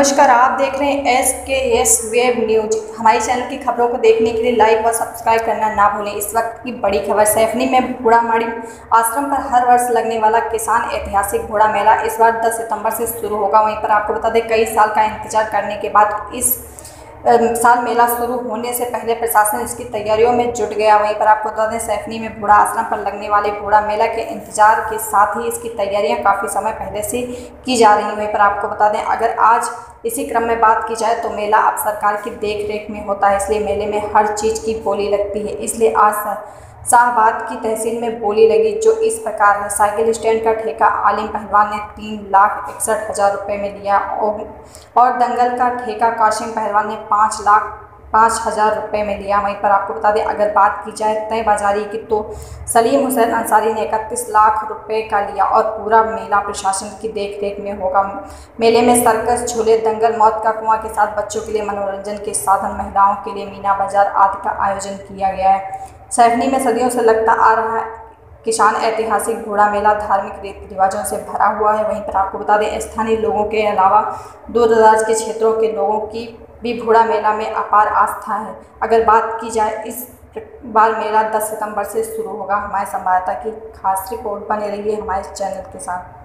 नमस्कार, आप देख रहे हैं SKS वेब न्यूज। हमारे चैनल की खबरों को देखने के लिए लाइक व सब्सक्राइब करना ना भूलें। इस वक्त की बड़ी खबर, सैफनी में बूढ़ामाड़ी आश्रम पर हर वर्ष लगने वाला किसान ऐतिहासिक घोड़ा मेला इस बार 10 सितंबर से शुरू होगा। वहीं पर आपको बता दें, कई साल का इंतजार करने के बाद इस साल मेला शुरू होने से पहले प्रशासन इसकी तैयारियों में जुट गया। वहीं पर आपको बता दें, सैफनी में बूढ़ा आश्रम पर लगने वाले बूढ़ा मेला के इंतजार के साथ ही इसकी तैयारियां काफ़ी समय पहले से की जा रही हैं। वहीं पर आपको बता दें, अगर आज इसी क्रम में बात की जाए तो मेला अब सरकार की देख रेख में होता है, इसलिए मेले में हर चीज़ की बोली लगती है। इसलिए आज शाहबाद की तहसील में बोली लगी, जो इस प्रकार है। साइकिल स्टैंड का ठेका आलिम पहलवान ने 3,61,000 रुपये में लिया और दंगल का ठेका काशिम पहलवान ने 5,05,000 रुपये में लिया। वहीं पर आपको बता दें, अगर बात की जाए तय बाजारी की तो सलीम हुसैन अंसारी ने 31 लाख रुपए का लिया और पूरा मेला प्रशासन की देख रेख में होगा। मेले में सर्कस, झूले, दंगल, मौत का कुआं के साथ बच्चों के लिए मनोरंजन के साधन, महिलाओं के लिए मीना बाजार आदि का आयोजन किया गया है। सैफनी में सदियों से लगता आ रहा है किसान ऐतिहासिक घोड़ा मेला धार्मिक रीति रिवाजों से भरा हुआ है। वहीं पर आपको बता दें, स्थानीय लोगों के अलावा दूर दराज के क्षेत्रों के लोगों की भी घोड़ा मेला में अपार आस्था है। अगर बात की जाए, इस बार मेला 10 सितंबर से शुरू होगा। हमारे संवाददाता की खास रिपोर्ट, बने रहिए हमारे चैनल के साथ।